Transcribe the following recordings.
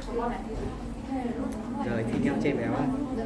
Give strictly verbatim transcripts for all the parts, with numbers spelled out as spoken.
Rồi thì nhau chơi béo.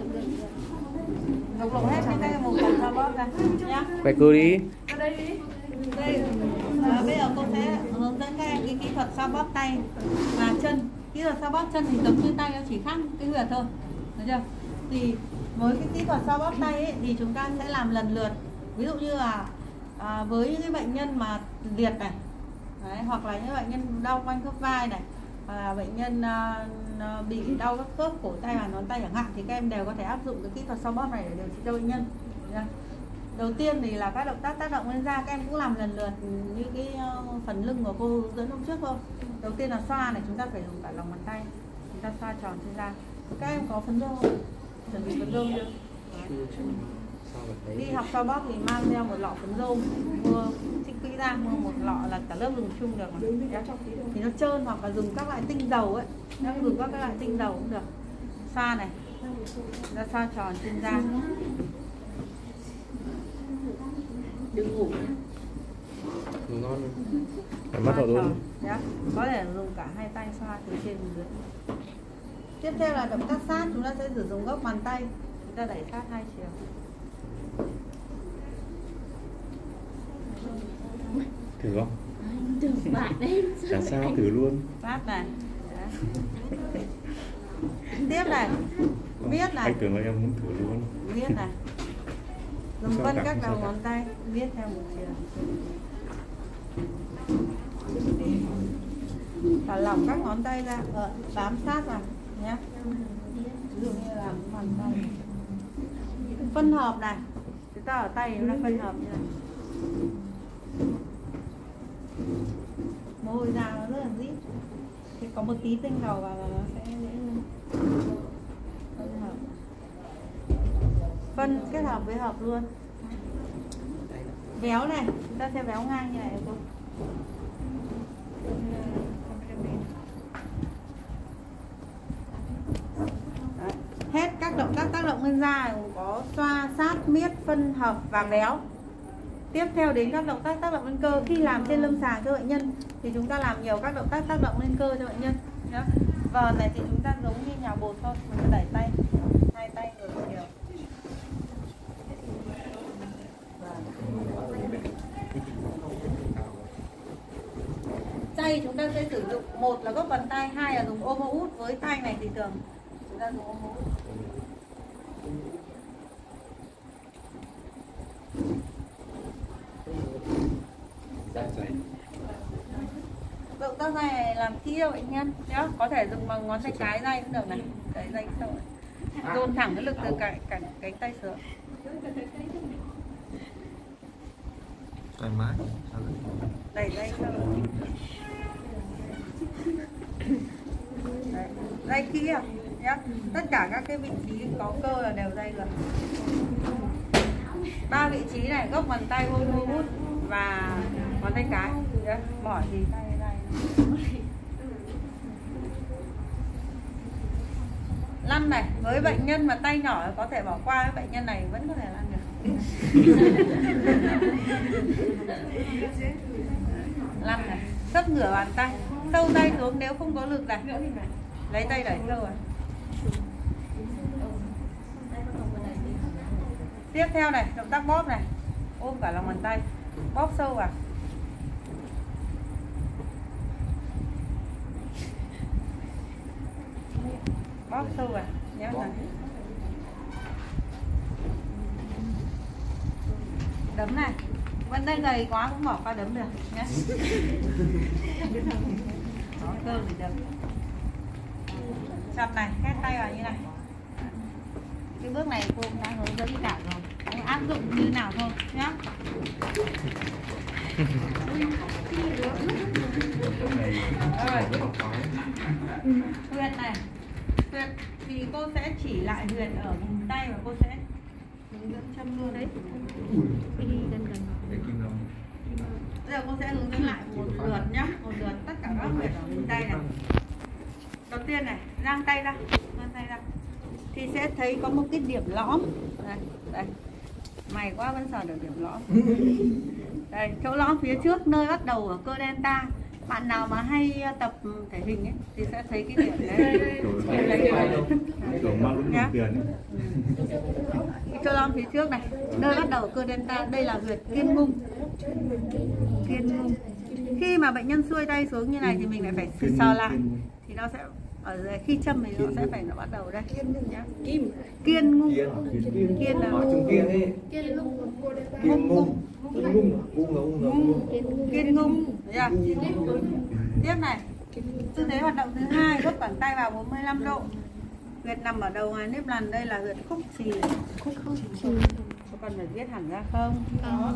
Lục lục hết những cái vùng phần xoa bóp ra nhá. Quay cô đi. Ở đây đi. Đây. À, bây giờ cô sẽ hướng dẫn các em cái kỹ thuật xoa bóp tay và chân. Kỹ thuật xoa bóp chân thì giống như tay, nó chỉ khác cái huyệt thôi, được chưa? Thì với cái kỹ thuật xoa bóp tay ấy, thì chúng ta sẽ làm lần lượt. Ví dụ như là à, với những cái bệnh nhân mà liệt này, đấy, hoặc là những bệnh nhân đau quanh khớp vai này, à, bệnh nhân à, bị đau các khớp cổ tay và ngón tay chẳng hạn, thì các em đều có thể áp dụng cái kỹ thuật xoa bóp này để điều trị cho bệnh nhân. Đầu tiên thì là các động tác tác động lên da, các em cũng làm lần lượt như cái phần lưng của cô hướng dẫn hôm trước thôi. Đầu tiên là xoa này, chúng ta phải dùng cả lòng bàn tay, chúng ta xoa tròn trên da. Các em có phấn rôm không? Chuẩn bị phấn rôm chưa? Đi học xoa bóp thì mang theo một lọ phấn rôm, mua trích quỹ ra, mua một lọ là cả lớp dùng chung được mà. Thì nó trơn, hoặc là dùng các loại tinh dầu ấy, nó dùng các loại tinh dầu cũng được. Xoa này, ra xoa tròn trên da. Đừng ngủ nhé. Ngủ ngon luôn. Phải mất rồi luôn. Đấy, có thể dùng cả hai tay xoa từ trên đến dưới. Tiếp theo là động tác sát, chúng ta sẽ sử dụng góc bàn tay, chúng ta đẩy sát hai chiều. Thử không? Tưởng bạn đấy. Chả sao, thử luôn. Sát này. Tiếp này, viết này. Anh tưởng là em muốn thử luôn. Viết này. Dùng vân các đầu ngón tay, viết theo một chiều. Và lỏng các ngón tay ra, ờ, bám sát vào nhé. Ví dụ như là bàn tay. Phân hợp này, chúng ta ở tay chúng ta phân hợp như này. Môi ra nó rất là rít. Thì có một tí tinh dầu vào là nó sẽ dễ hơn. Phân hợp. Phân kết hợp với hợp luôn. Véo này, chúng ta sẽ véo ngang như này thôi. Đấy. Hết các động tác tác động lên da có xoa, sát, miết, phân, hợp và véo. Tiếp theo đến các động tác tác động lên cơ. Khi làm trên lâm sàng cho bệnh nhân thì chúng ta làm nhiều các động tác tác động lên cơ cho bệnh nhân. Vờn này thì chúng ta giống như nhào bột thôi, chúng ta đẩy tay, hai tay ngược chiều. Tay chúng ta sẽ sử dụng, một là gốc bàn tay, hai là dùng ôm mô út. Với tay này thì thường chúng ta dùng ôm mô út. Động tác này làm kỹ cho bệnh nhân nhé. Có thể dùng bằng ngón tay cái day cũng được này, đẩy day sâu này. Dồn thẳng cái lực từ cả cả cánh tay xuống. Thoải mái. Đẩy day sâu. Day kỹ à nhé. Tất cả các cái vị trí có cơ là đều day được. Ba vị trí này, gốc bàn tay, ôm mô út và ngón tay cái. Đấy, mỏi thì tay đây. Lăn này, với bệnh nhân mà tay nhỏ có thể bỏ qua, bệnh nhân này vẫn có thể lăn được. Lăn này, sấp ngửa bàn tay, sâu tay xuống nếu không có lực này. Lấy tay đẩy sâu rồi. Tiếp theo này, động tác bóp này, ôm cả lòng bàn tay, bóp sâu vào. Bóp sâu vào nhé. Đấm này, vẫn đây gầy quá cũng bỏ qua đấm được nhé. Có cơ thì đấm. Chặt này, khét tay vào như này. Cái bước này cô cũng đã hướng dẫn cả rồi, anh áp dụng như nào thôi nhá. Rồi. Huyệt này, huyệt thì cô sẽ chỉ lại huyệt ở vùng tay và cô sẽ hướng dẫn châm luôn đấy. Bây giờ cô sẽ hướng dẫn lại một lượt nhá, một lượt tất cả các huyệt ở vùng tay này. Đầu tiên này, giang tay ra, giang tay ra. Thì sẽ thấy có một cái điểm lõm đây, đây. Mày quá vẫn sờ được điểm lõm. Đây, chỗ lõm phía trước nơi bắt đầu ở cơ delta Bạn nào mà hay tập thể hình ấy thì sẽ thấy cái điểm đấy. Kiểu mang đúng đồng tiền. Cho long phía trước này, nơi bắt đầu cơ delta, đây là huyệt kiên ngung. Kiên ngung. Khi mà bệnh nhân xuôi tay xuống như này thì mình lại phải sờ lại, thì nó sẽ ở dưới, khi châm thì nó sẽ phải nó bắt đầu đây nhá. Kim kiên ngung. Kiên là Kiên ngung. ngung ngung. Ngung. Kiên ngung. Thấy chưa? Tiếp này, tư thế hoạt động thứ hai, gấp bàn tay vào bốn mươi lăm độ. Huyệt nằm ở đầu ngoài nếp lằn, đây là huyệt khúc chì. Khúc chì. Có cần phải viết hẳn ra không? Có.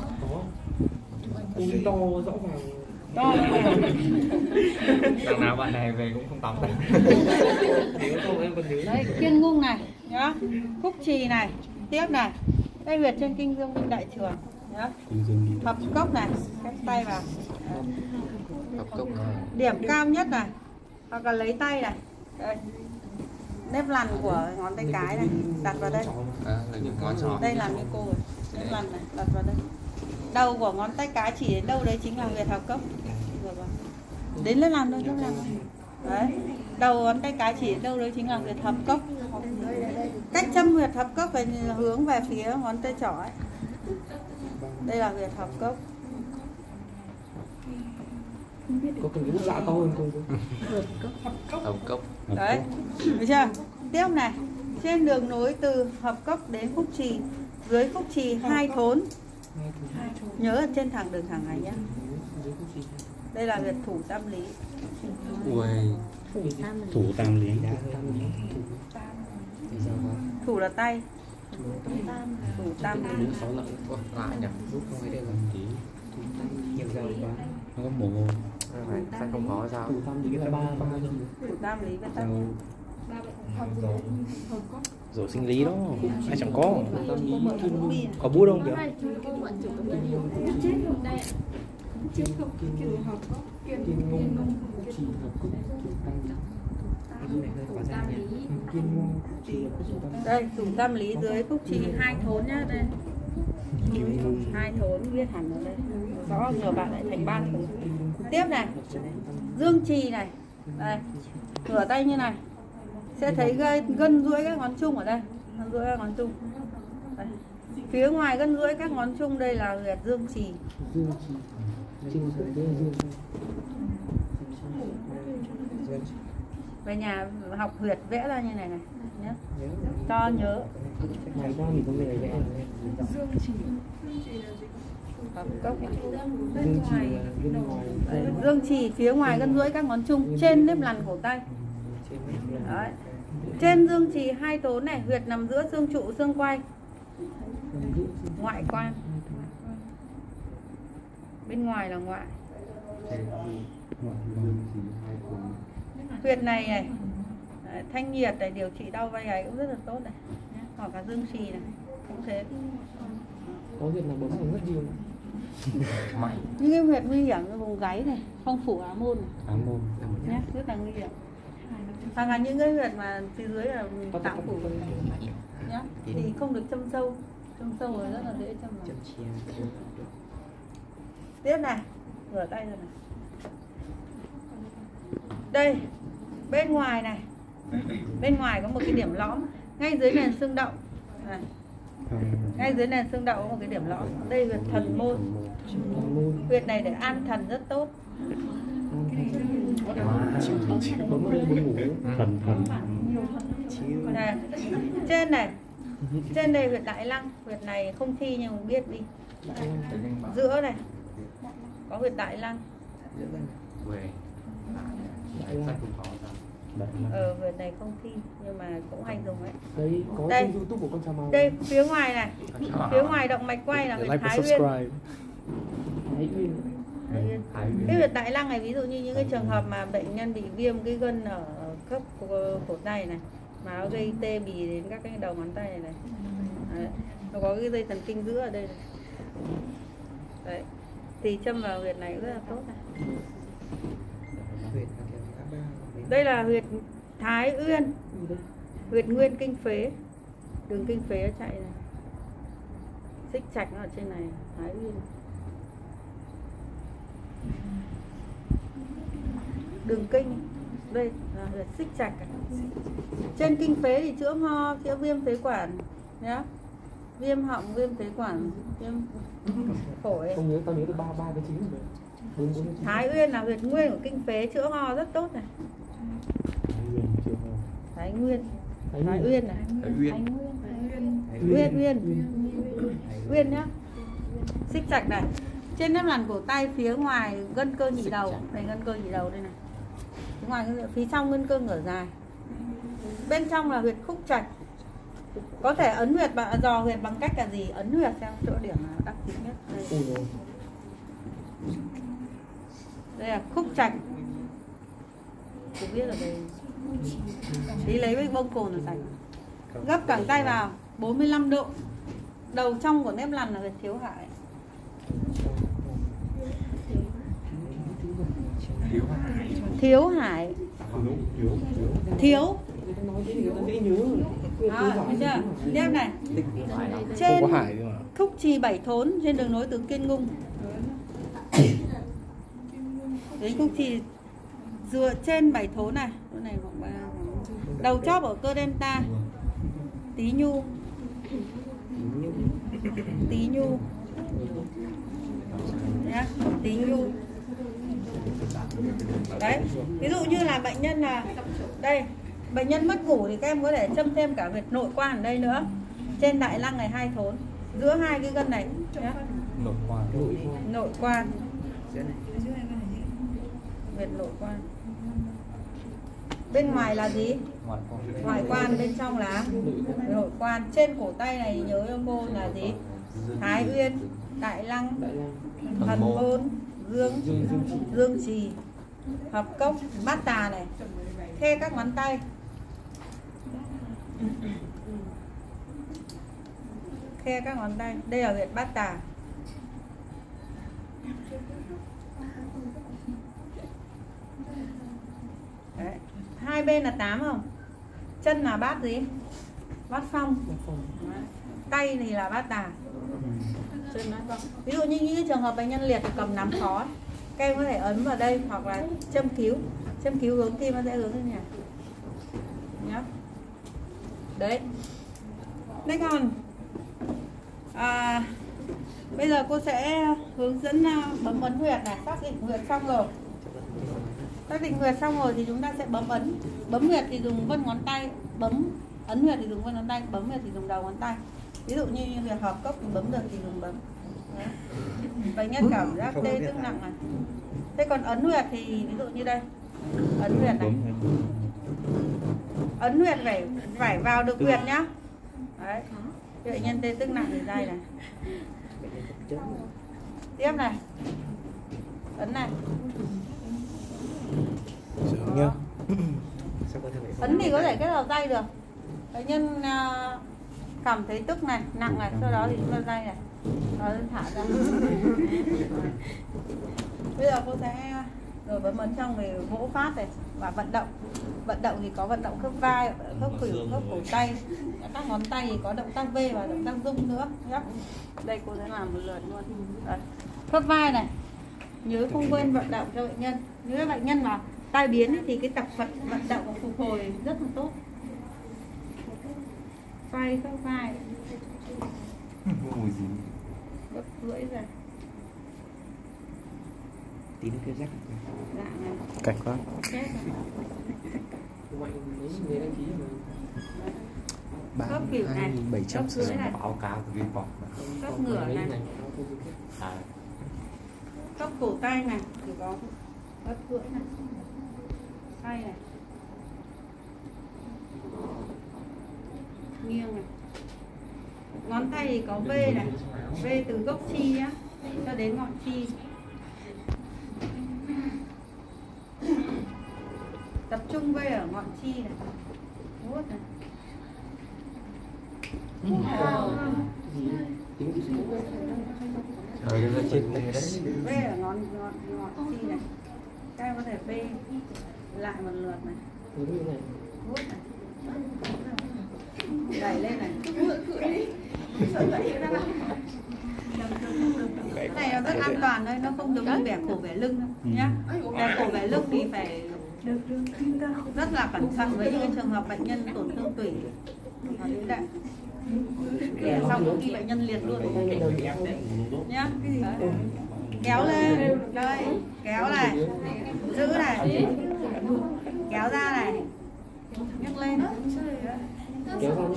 Cung to rõ ràng. To Đằng nào bạn này về cũng không tắm đâu. đấy, kiên ngung này nhá, khúc chì này, tiếp này, đây huyệt trên kinh dương minh đại trường nhá, thập cốc này, các tay vào. Đấy. Thập cốc này. Điểm cao nhất này, hoặc là lấy tay này, đây, nếp lằn của ngón tay cái này, đặt vào đây. À, là những ngón trỏ. Đây làm như cô rồi, nếp lằn này, đặt vào đây. Đầu của ngón tay cái chỉ đến đâu đấy chính là huyệt thập cốc. Đến nếp lằn thôi, nếp lằn thôi. Đấy, đầu ngón tay cái chỉ đến đâu đấy chính là huyệt thập cốc. Cách châm huyệt thập cốc phải hướng về phía ngón tay trỏ ấy. Đây là huyệt thập cốc. Có cần cái lạ to hơn không? Thập cốc. Đấy, được chưa? Tiếp này, trên đường nối từ hợp cốc đến khúc chì, dưới khúc chì hai thốn. Nhớ ở trên thẳng đường thẳng này nhé. Đây là huyệt thủ tam lý. Ui. Thủ tam lý. Thủ là tay. Thủ tam lý. Ủa, lại nhỉ? Không phải đây là tí. Nhiều dầu quá. Nó có mồ. Sao không có sao? Thủ tam lý là ba ba Thủ tam lý với tay. Rồi sinh lý đó, ai chẳng có. tam lý kim Bi. Có bút không kìa? Hai chú cái bọn chủ đây. Đây ạ. kim kim ngung chỉ hợp cúc Tam lý. kim ngung chỉ hợp cúc tam. Đây, thủ tam lý dưới khúc chì hai thốn nhá, đây. Hai thốn viết hẳn ở đây. Rõ nhiều bạn lại thành ba thốn. Tiếp này, dương trì này. Đây, rửa tay như này. Sẽ thấy gân, gân duỗi các ngón chung ở đây. Gân duỗi các ngón chung. Đây. Phía ngoài gân duỗi các ngón chung đây là huyệt dương trì. Dương chỉ trên dưới dương. Về nhà học huyệt vẽ ra như này này nhé. Cho nhớ. Ngày qua mình có người vẽ Dương trì. Cốc này. dương chỉ là bên ngoài. Đấy, dương trì phía ngoài gân duỗi các ngón chung trên nếp lằn cổ tay. Đấy. Trên dương trì hai tốn này, huyệt nằm giữa xương trụ xương quai. Ngoại quan. Bên ngoài là ngoại. Huyệt này này, thanh nhiệt này, điều trị đau vai gáy cũng rất là tốt này. Hoặc là dương trì này, cũng thế. Có việc là bấm được rất nhiều. Mày. Những cái huyệt nguy hiểm ở vùng gáy này, phong phủ á môn này. Á môn. Nhé, rất là nguy hiểm. Hoặc là những cái huyệt mà phía dưới là tạng phủ nhá, thì không được châm sâu, châm sâu rồi rất là dễ châm vào. Tiếp này, rửa tay rồi này. Đây, bên ngoài này, bên ngoài có một cái điểm lõm ngay dưới nền xương đậu này. Ngay dưới nền xương đậu có một cái điểm lõm. Đây huyệt thần môn. Huyệt này để an thần rất tốt. Thần thần. Này, trên này, trên đây huyệt đại lăng, huyệt này không thi nhưng mà biết đi. Giữa này có huyệt đại lăng. Về. Sao không có sao? Ờ, huyệt này không thi nhưng mà cũng hay dùng ấy. Đấy có Đây. trên YouTube của con chào màu. Đây phía ngoài này, phía ngoài động mạch quay là huyệt Like và Thái Uyên. subscribe. Thái Uyên. Thái Uyên. Cái huyệt đại lăng này ví dụ như những cái trường hợp mà bệnh nhân bị viêm cái gân ở khớp cổ tay này mà nó gây tê bì đến các cái đầu ngón tay này này. Đấy. Nó có cái dây thần kinh giữa ở đây này. Đấy. Thì châm vào huyệt này cũng rất là tốt này. Đây là huyệt Thái Uyên, huyệt nguyên kinh phế, đường kinh phế chạy này, xích trạch nó ở trên này, Thái Uyên. đường kinh đây là huyệt xích trạch. Trên kinh phế thì chữa ho, chữa viêm phế quản nhá, viêm họng, viêm phế quản, viêm phổi. Không nhớ, tao nhớ được ba ba cái chín rồi. Bốn bốn. Thái Uyên là huyệt nguyên của kinh phế, chữa ho rất tốt này. Thái Nguyên, Thái Uyên này. Thái Uyên. Uyên, Uyên, Uyên nhá. Xích trạch này. Trên nếp lằn cổ tay phía ngoài gân cơ nhị đầu, này gân cơ nhị đầu đây này. Phía ngoài phía trong gân cơ ngửa dài. Bên trong là huyệt khúc trạch. Có thể ấn huyệt bằng dò huyệt bằng cách là gì? Ấn huyệt xem chỗ điểm nào đắc tính nhất. Đây. Đây là khúc trạch. Tôi biết ở đây. Tí lấy với bông cồn là sạch. Gấp cẳng tay vào bốn mươi lăm độ. Đầu trong của nếp lằn là huyệt thiếu hải. Thiếu hải. Thiếu. Đó, thấy chưa? Nếp này. Trên khúc trì bảy thốn trên đường nối từ Kiên Ngung. Đấy, khúc trì dựa trên bảy thốn này, chỗ này khoảng ba. Đầu chóp ở cơ delta. Tí nhu. Tí nhu. Nhá, tí nhu. Đấy, ví dụ như là bệnh nhân là đây, bệnh nhân mất ngủ thì các em có thể châm thêm cả huyệt nội quan ở đây nữa. Trên đại lăng này hai thốn, giữa hai cái gân này nhá. Nội quan. Nội quan. Huyệt nội quan. Bên ngoài là gì? Ngoại quan. Ngoại quan, bên trong là nội quan. Trên cổ tay này nhớ cho cô là gì? Thái Uyên, Đại Lăng, Thần Môn, Dương, Dương Trì, Hợp Cốc, Bát Tà này. Khe các ngón tay. Khe các ngón tay. Đây là huyệt Bát Tà. Đấy. Hai bên là tám không? Chân là bát gì? Bát phong. Tay thì là bát tà. Chân bát phong. Ví dụ như những trường hợp bệnh nhân liệt thì cầm nắm khó, các em có thể ấn vào đây hoặc là châm cứu. Châm cứu hướng tim nó sẽ hướng lên nhà. Nhá. Đấy. Đấy còn à, bây giờ cô sẽ hướng dẫn bấm ấn huyệt này, xác định huyệt xong rồi. Xác định huyệt xong rồi thì chúng ta sẽ bấm ấn. Bấm huyệt thì dùng vân ngón tay, bấm ấn huyệt thì dùng vân ngón tay, bấm huyệt thì dùng đầu ngón tay. Ví dụ như huyệt hợp cốc thì bấm được thì dùng bấm. Đấy. Bệnh nhân cảm giác tê tức nặng này. Thế còn ấn huyệt thì ví dụ như đây, ấn huyệt này. Ấn huyệt phải phải vào được huyệt nhá. Đấy. Bệnh nhân tê tức nặng thì đây này. Tiếp này. Ấn này. nhá. Ấn thì có thể kết hợp tay được. Bệnh nhân cảm thấy tức này, nặng này, sau đó thì chúng ta tay này, nó thả ra. Bây giờ cô sẽ rồi bấm ấn trong về vỗ phát này và vận động. Vận động thì có vận động khớp vai, khớp khuỷu, khớp cổ tay. Các ngón tay thì có động tác V và động tác rung nữa nhé. Đây cô sẽ làm một lượt luôn. Đấy. Khớp vai này, nhớ không quên vận động cho bệnh nhân. Nếu bệnh nhân mà tai biến thì cái tập vận vận động phục hồi rất là tốt. Vai khớp vai, gấp lưỡi ra. Tí nữa kia rắc. Dạ này. Cảnh quá. Khớp khuỷu này, bảy trăm khớp lưỡi này, Áo cá của viên bọc. khớp ngửa này, À, khớp cổ tay này thì có khớp lưỡi này, tay này, nghiêng này. Ngón tay thì có V này, V từ gốc chi á cho đến ngọn chi. Tập trung V ở ngọn chi này, vuốt này. rồi đưa trên đây đấy. V ở ngọn ngọn ngọn chi này. Các em có thể V lại một lượt này, vuốt này, đẩy lên này. Cái này nó rất an toàn thôi, nó không giống như bẻ cổ bẻ lưng đâu nhá. Bẻ cổ bẻ lưng thì phải rất là cẩn thận với những cái trường hợp bệnh nhân tổn thương tủy và tủy đệm, để sau khi bệnh nhân liệt luôn nhá. Đấy. Kéo lên đây, kéo này, giữ này, kéo ra này, nhấc lên. Kéo ra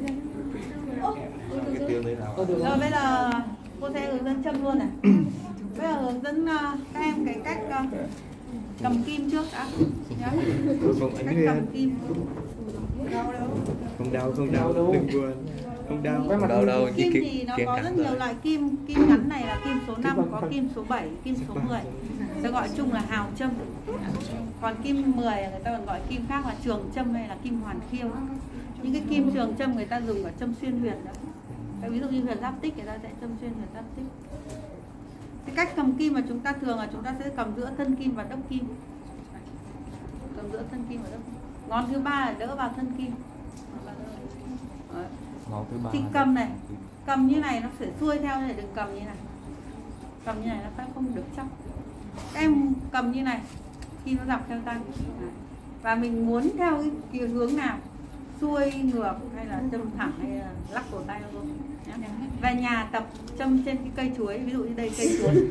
Cái tiêu đấy nào. Rồi bây giờ cô sẽ hướng dẫn châm luôn này. Bây giờ hướng dẫn uh, các em cái cách uh, cầm kim trước đã nhá. Không Cách anh cầm kim. không đau không đau đừng buồn, không đau không đau đâu. Kim thì nó có rất nhiều loại kim. Kim ngắn này là kim số năm, có kim số bảy, kim số mười. Sẽ gọi chung là hào châm. Còn kim mười người ta còn gọi kim khác là trường châm hay là kim hoàn khiêu. Những cái kim trường châm người ta dùng ở châm xuyên huyệt đó. Ví dụ như huyệt giáp tích người ta sẽ châm xuyên huyệt giáp tích. Cái cách cầm kim mà chúng ta thường là chúng ta sẽ cầm giữa thân kim và đốc kim. Cầm giữa thân kim và đốc kim. Ngón thứ ba là đỡ vào thân kim. Đấy. Ngón thứ ba. Thì cầm này, cầm như này nó phải xuôi theo này, đừng cầm như này. Cầm như này nó phải không được chắc. Các em cầm như này, khi nó dọc theo tay. Đấy. Và mình muốn theo cái hướng nào, xuôi ngược hay là châm thẳng hay là lắc cổ tay không? Về nhà tập châm trên cái cây chuối, ví dụ như đây cây chuối.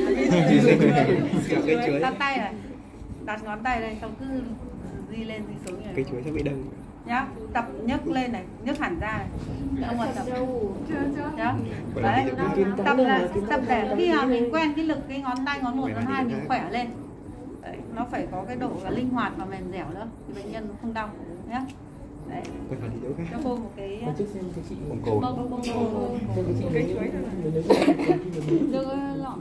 Cây chuối. Đặt tay này, đặt ngón tay đây, xong cứ di lên di xuống như này. Cây chuối sẽ bị đâm. Nhá, tập nhấc lên này, nhấc hẳn ra này. Không còn tập. Nhá. Đấy, tập là tập để khi mà mình quen cái lực cái ngón tay ngón một ngón hai mình khỏe lên. Đấy, nó phải có cái độ là linh hoạt và mềm dẻo nữa thì bệnh nhân nó không đau nhé. Đấy. Cho cô một cái Bông cô. bông bông cái chuối đưa lọn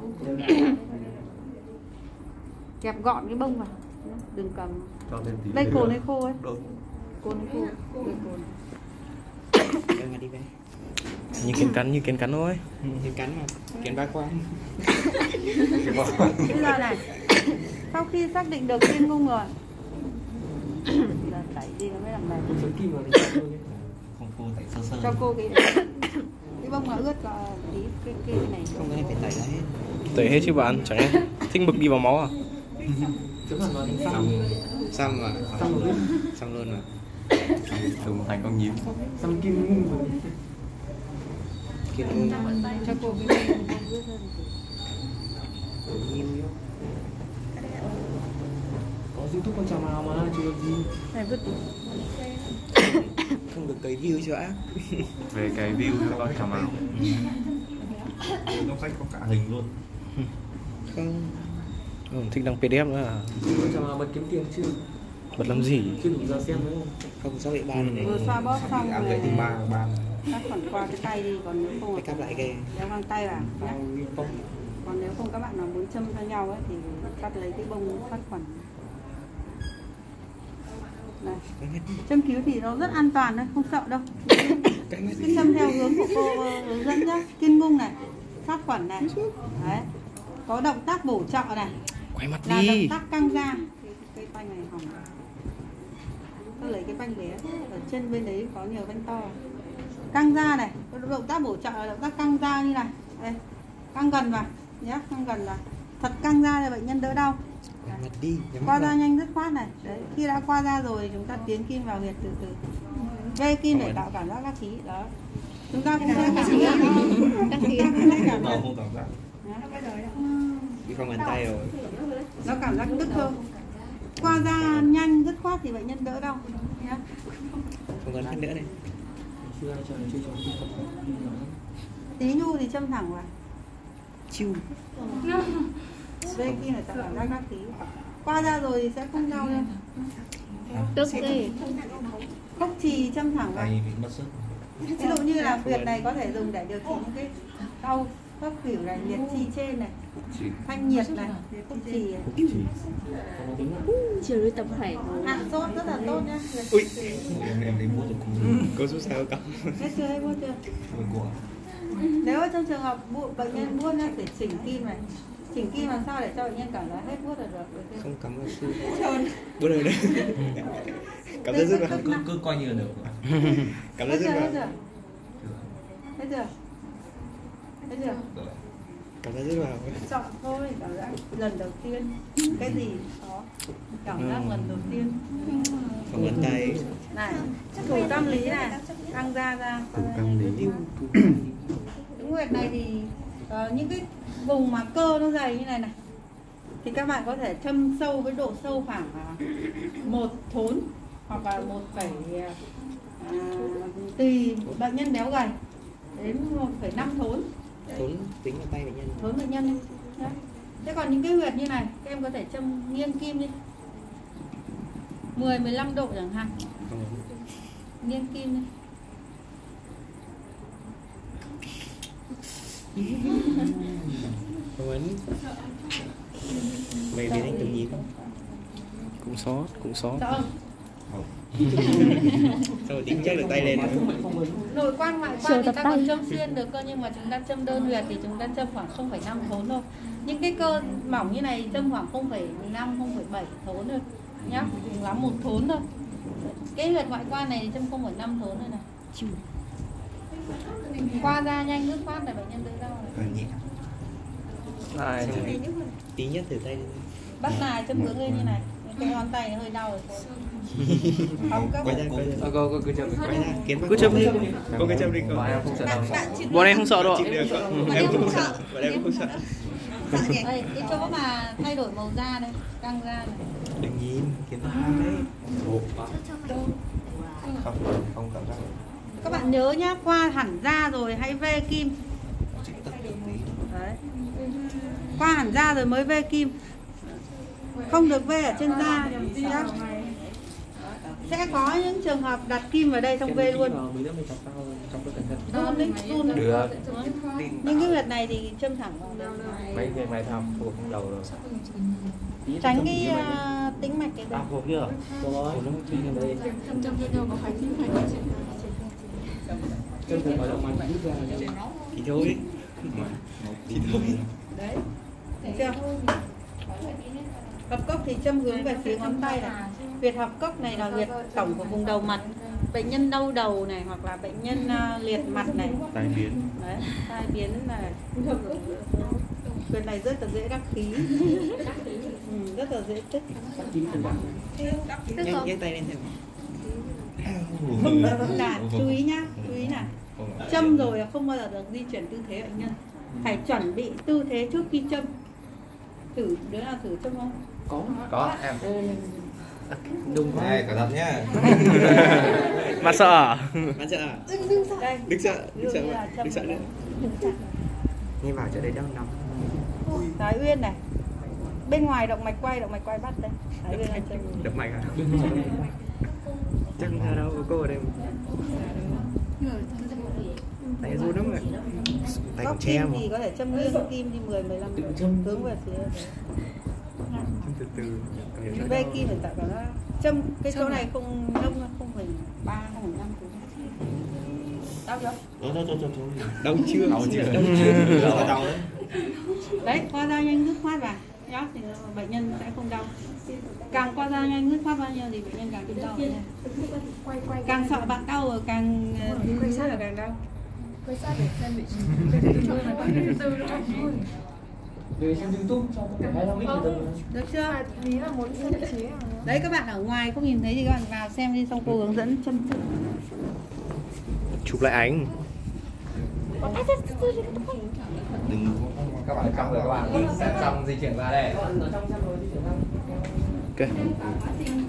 kẹp gọn cái bông vào, đừng cầm. Đây cồn hay khô ấy, cồn hay khô, đây cồn. Như kiến cắn, như kiến cắn thôi. Kiến cắn mà, kiến ba khoang. Bây giờ này, sau khi xác định được kim ngung rồi, là tẩy đi nó mới làm mềm. Không cô tẩy sơ sơ. Cho cô cái cái bông mà ướt vào tí cái cái này. Không cái này phải tẩy ra hết. Tẩy hết chứ bạn, chẳng lẽ thích mực đi vào máu à? Xăm mà, xăm luôn mà. Dùng thành con nhím. Xăm kim ngung rồi. Kim ngung. Cho cô cái bông ướt hơn. Có YouTube con chào mào mà, chưa được gì. Này vứt đi. Không được cấy view cho ác. Về cái view cho con chào mào. Trong sách có cả hình luôn. Không. Ừ, thích đăng pê đê ép nữa à? Con chào mào bật kiếm tiền chưa? Bật làm gì? Chưa đủ giờ xem đúng không? Không, sao bị ban này. Vừa xoa bóp xong Áp gậy rồi thứ ba ban. cắt phần qua cái tay đi, còn nếu không Phải cắp lại cái đeo găng tay vào nhé. Còn nếu không các bạn nào muốn châm cho nhau ấy thì cắt lấy cái bông sát khuẩn. Này. Châm cứu thì nó rất an toàn đấy, không sợ đâu. Cứ châm theo hướng của cô hướng dẫn nhá. Kim ngung này, sát khuẩn này. Đấy. Có động tác bổ trợ này. Quay mặt Là động đi. tác căng ra. Cái, cái banh này hỏng. Tôi lấy cái banh bé, ở trên bên đấy có nhiều banh to. Căng ra này, có động tác bổ trợ là động tác căng ra như này. Đây. Căng gần vào nhé, căng gần vào. Thật căng ra để bệnh nhân đỡ đau. mặt đi. Qua da nhanh dứt khoát này. Đấy, khi đã qua da rồi chúng ta tiến kim vào huyệt từ từ. Vê kim để tạo cảm giác các khí đó. Chúng ta cũng sẽ cảm giác các khí cảm giác. Không cảm giác. Bị không bàn tay rồi. Nó cảm giác tức hơn. Qua da nhanh dứt khoát thì bệnh nhân đỡ đau nhé. Không cần hết nữa này. Tí nhu thì châm thẳng vào. Chiu. Đây kia là tạo cảm giác các khí. Qua da rồi thì sẽ không đau nữa. Tức gì? Khốc trì châm thẳng vào. Tay bị mất sức. Ví dụ như là huyệt này có thể dùng để điều trị những cái đau khớp khuỷu này, liệt chi trên này, thanh nhiệt này, khốc trì này. Chiều đi tập khỏe. Hạ sốt rất là tốt nhá. Ui. Em em đi mua cho cô. Có giúp sao không? Hết chưa, hết buốt chưa? Mua của. Nếu trong trường hợp bệnh nhân buốt nhá, phải chỉnh kim này. Chỉnh kim làm sao để cho bệnh nhân cảm giác hết buốt là được. Được Không cảm ơn sư. chưa? Bữa rồi đấy. Cảm giác rất là Cứ cứ coi như là được. cảm Hết giác chưa, rất hết là chưa? Hết chưa? Hết chưa? Rồi. Cảm giác rất vào. Chọn thôi, cảm giác lần đầu tiên. Cái gì khó. Cảm giác Ừ. lần đầu tiên. Còn bàn tay. Này, thủ tâm lý này, căng ra ra. Thủ căng lý. Cái nguyệt này thì uh, những cái vùng mà cơ nó dày như này này thì các bạn có thể châm sâu với độ sâu khoảng uh, một thốn hoặc là một phẩy uh, tùy bệnh nhân béo gầy đến một phẩy năm thốn. Thốn tính vào tay bệnh nhân. Thốn bệnh nhân. Đấy. Thế còn những cái huyệt như này các em có thể châm nghiêng kim đi mười mười lăm độ chẳng hạn. Nghiêng kim đi. Không ấn. Mày đến anh từng nhịp. Cũng sót, cũng sót. Rõ không? Rồi tính chắc được tay lên. Nội quan ngoại quan thì ta còn châm xuyên được cơ, nhưng mà chúng ta châm đơn huyệt thì chúng ta châm khoảng không phẩy năm thốn thôi. Những cái cơ mỏng như này châm khoảng không phẩy năm, không phẩy bảy thốn thôi nhá, cùng lắm một thốn thôi. Cái huyệt ngoại quan này châm không phẩy năm thốn thôi này. Qua ra nhanh nước phát này bệnh nhân đỡ đau này. Nhẹ. Này. Tí nhất từ tay lên. Bắt này châm hướng lên như này. Cái ngón tay hơi đau rồi thôi. Không các Quay ra, quay ra. Cô cô cứ châm đi. Quay ra, kiếm Cứ châm đi. Cô cứ châm đi cô. Bọn em không sợ đâu. Bọn em không sợ đâu ạ. Chịu được không? Em không sợ. Bọn em không sợ. Đây, cái chỗ mà thay đổi màu da đây, căng da này. Đừng nhìn, kiếm đấy. Không, không cảm giác. Các bạn nhớ nhá, qua hẳn da rồi hãy vê kim. Đấy. Qua hẳn da rồi mới vê kim. Không được vê ở trên da nhá. Sẽ có những trường hợp đặt kim vào đây xong vê luôn. Run đấy, run đấy. Được. Nhưng cái việc này thì châm thẳng vào đây. Mấy việc này thăm thuộc đầu rồi. Tránh cái uh, tĩnh mạch cái đây. À, hộp chưa? Rồi. Nó truy lên đây. Chân phải vào động mạch rút ra. Thì thôi. Thì thôi. Đấy. Thấy chưa? Hợp cốc thì châm hướng về phía ngón tay này. Huyệt hợp cốc này là huyệt tổng của vùng đầu mặt. Bệnh nhân đau đầu này hoặc là bệnh nhân uh, liệt mặt này. Tai biến. Đấy, tai biến này. Huyệt này rất là dễ đắc khí. Ừ, rất là dễ tích. Nhấc nhấc tay lên xem. Không là chú ý nhá, chú ý này. Châm rồi là không bao giờ được di chuyển tư thế bệnh nhân. Phải chuẩn bị tư thế trước khi châm. Thử, đứa nào thử châm không? Có. Có em. Đúng này, cẩn thận nhá. Mà sợ à? Bạn sợ à? Đừng, đừng sợ. Đây. Đừng sợ, đừng sợ, Như là châm đừng sợ nữa. Nghe vào chỗ đấy đau nóng. Thái Uyên này. Bên ngoài động mạch quay, động mạch quay bắt đây. Thái Uyên là châm. Động mạch à? Chắc không sao đâu, cô ở đây. Tay run lắm rồi. Tay còn Góc che kim mà. thì có thể châm nghiêng kim đi mười mười lăm độ. Hướng về phía. Từ từ. Vê kim phải tạo nó châm cái chỗ này không đông không phải ba không phải năm thứ. Đau chưa? Đau, đau, đau, đau. Đau chưa? Đau chưa? Đau chưa? Đau là đau đấy. Đấy, qua da nhanh dứt khoát vào nhá, thì bệnh nhân sẽ không đau. Càng qua da nhanh dứt khoát bao nhiêu thì bệnh nhân càng đau nha. Càng sợ bạn đau rồi càng quay sát là càng đau. Quay sát để xem vị trí. Về trên YouTube cho có thể hai mươi lăm mic Được chưa? Lý là muốn xem vị trí. Đấy, các bạn ở ngoài không nhìn thấy thì các bạn vào xem đi, xong cô hướng dẫn châm châm. Chụp lại ảnh. Đừng các bạn trong rồi các bạn xem xong di chuyển ra đây. Ok.